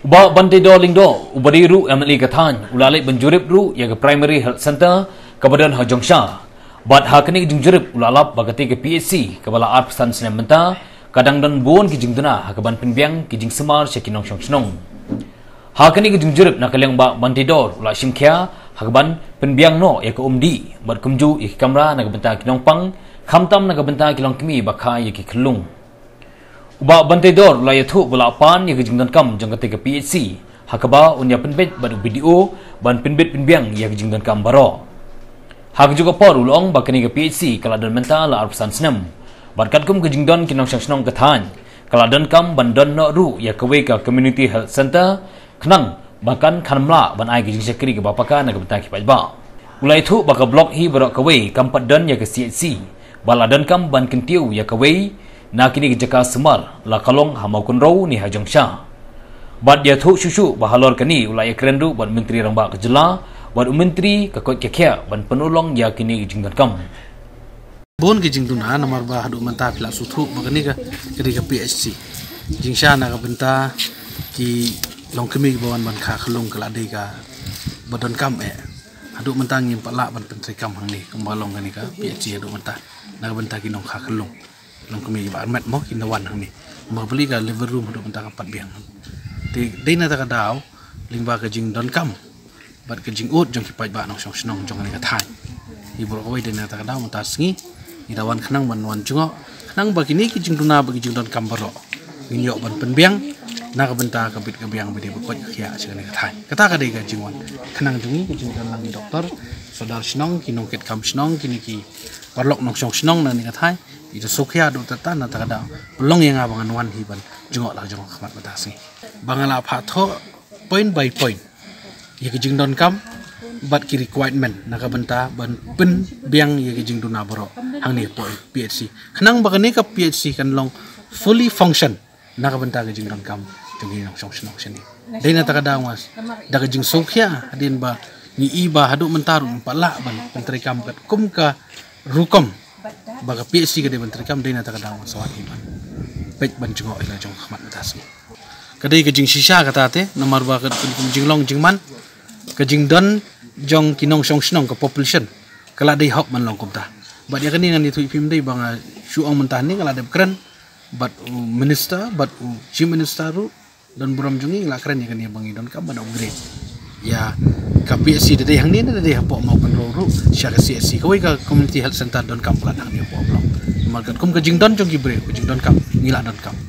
Uba bantai do lingdo ubadiru amli kathan ulale benjurip ru ya ke primary health center kabadan Hajongsha bat hakani jurip ulalap bagati ke PHC kabala art pesan senem menta kadang dan bon ki jingdana hakaban pinbiang ki jing semar sekinong snong hakani ki jurip nakaliang ba bantai do ula simkhya hakaban pinbiang no ya ke umdi bat kumju ik kamera nakabenta kinong pang khamtam nakabenta kilong kimi bakha ya ki khulung Uba bantai dor la yathu bula pan ya gijingdan kam jang ketika PHC hakaba unya penbet badu video ban penbet penbiang ya gijingdan kam baro hak juga por ulong bakani ke PHC kaladan mental la arpsan senam barkat kum gijingdan kinong snong kathan kaladan kam bandon no ru ya kewe ka community health center kenang bahkan khanmla ban ai gijing sekri ke bapaka na gebenta ki pajba ulai thu baka blok hi baro kewe kam padan ya ke CHC baladan kam ban kentiu ya kewe na kini jaka semar la kalong hamau kunrau ni Hajongsha bad dia thu susu bahalor kani ulai krendu ban menteri rangba kejela ban menteri kakot kekya ban penolong ya kini jingdan kam bon ki jingduna namar ba hadu manta pila suthu bagani ka kedi ka PHC jingsha na ka benta ki long kemi bawan ban kha khlung kala dei ka badon kam hadu manta ngim pala ban pentri kam hang ni kumbalong kani ka PHC hadu manta na ka benta ki nong kha khlung long kami ba mat mo kinawan hang ni mabeli ka liver room do mentang empat biang ti dei na ta ka daw lingba ka jing don kam bat ka jing ut jong kipai ba nong snong jong ni ka thai ibro ko dei na ta ka daw mata sngi ni dawan khnang ban wan jungo khnang ba kini ki jing duna ba ki jing don kam baro ni yo ban pen biang na ka benta ka bit ka biang be ko khia cha ni ka thai kata ka dei ka jingwan khnang jungi ki jing don lang doktor sodar snong ki nong ket kam snong kini ki parlok nong snong na ni ka thai itu sokya do tata na takada belong yang abangan wan hiban jengok lah jengok khamat batasi bangala phatho point by point ye ki jingdon kam bat ki requirement naka benta ban pen biang ye ki jingduna boro hang ni PHC khnang bagani ka PHC kan long fully function naka benta ki jingdon kam jungi nong snong sini deina takada was daga jing sokya adin ba ni iba hadu mentaru pala ban menteri kam kat kum ka rukom baga PHC ke menteri kam dei na ta kadang sawat iman pej ban jengok ila jong khamat batas kadai ke jing shisha kata te nomor ba ke jinglong jingman ke jingdon jong kinong snong ke population kala dei hok man long kumta bat ya kani ngan itu ipim dei bang shuong mentah ni kala de keren bat minister bat chief minister ru dan buram jungi la keren ya kani bang idon kam ban upgrade ya ka PHC de hang ni na de hapo mau kan ro sya ka CHC ko ka community health center don kam plan hang ni hapo blong markat kum ka jingdon jong gibre jingdon kam ngila don kam